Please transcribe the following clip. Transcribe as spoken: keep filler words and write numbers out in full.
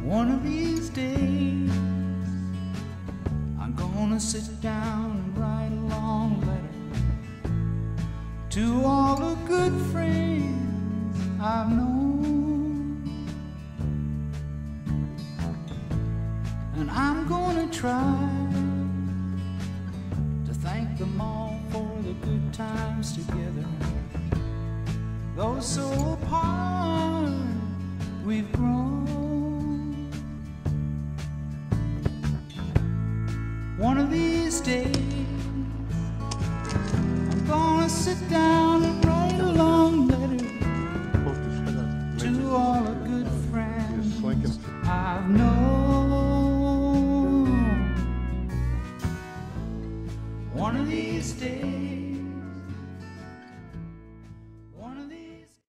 One of these days I'm gonna sit down and write a long letter to all the good friends I've known, and I'm gonna try to thank them all for the good times together, though so apart we've grown. One of these days I'm gonna sit down